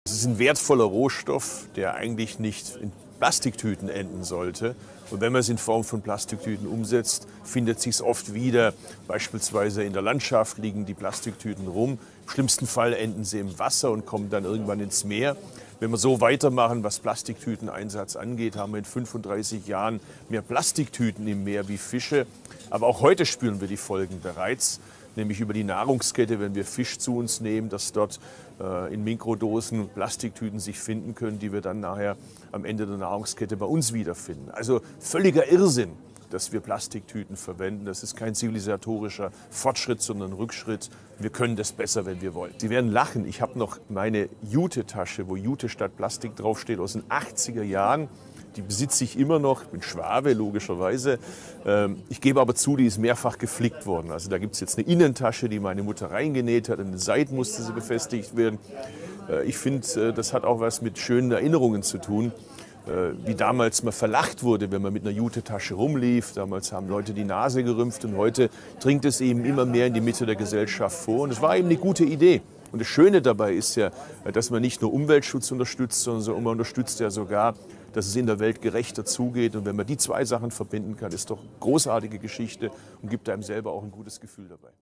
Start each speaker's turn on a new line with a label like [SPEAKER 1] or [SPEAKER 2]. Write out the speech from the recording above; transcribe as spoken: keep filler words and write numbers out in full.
[SPEAKER 1] Es ist ein wertvoller Rohstoff, der eigentlich nicht in Plastiktüten enden sollte. Und wenn man es in Form von Plastiktüten umsetzt, findet sich es oft wieder. Beispielsweise in der Landschaft liegen die Plastiktüten rum. Im schlimmsten Fall enden sie im Wasser und kommen dann irgendwann ins Meer. Wenn wir so weitermachen, was Plastiktüteneinsatz angeht, haben wir in fünfunddreißig Jahren mehr Plastiktüten im Meer wie Fische. Aber auch heute spüren wir die Folgen bereits, nämlich über die Nahrungskette, wenn wir Fisch zu uns nehmen, dass dort äh, in Mikrodosen Plastiktüten sich finden können, die wir dann nachher am Ende der Nahrungskette bei uns wiederfinden. Also völliger Irrsinn, dass wir Plastiktüten verwenden. Das ist kein zivilisatorischer Fortschritt, sondern Rückschritt. Wir können das besser, wenn wir wollen. Sie werden lachen, ich habe noch meine Jute-Tasche, wo Jute statt Plastik draufsteht, aus den achtziger Jahren. Die besitze ich immer noch, ich bin Schwabe logischerweise. Ich gebe aber zu, die ist mehrfach geflickt worden. Also da gibt es jetzt eine Innentasche, die meine Mutter reingenäht hat, an den Seiten musste sie befestigt werden. Ich finde, das hat auch was mit schönen Erinnerungen zu tun. Wie damals mal verlacht wurde, wenn man mit einer Jute-Tasche rumlief. Damals haben Leute die Nase gerümpft und heute dringt es eben immer mehr in die Mitte der Gesellschaft vor. Und es war eben eine gute Idee. Und das Schöne dabei ist ja, dass man nicht nur Umweltschutz unterstützt, sondern man unterstützt ja sogar, dass es in der Welt gerechter zugeht. Und wenn man die zwei Sachen verbinden kann, ist doch eine großartige Geschichte und gibt einem selber auch ein gutes Gefühl dabei.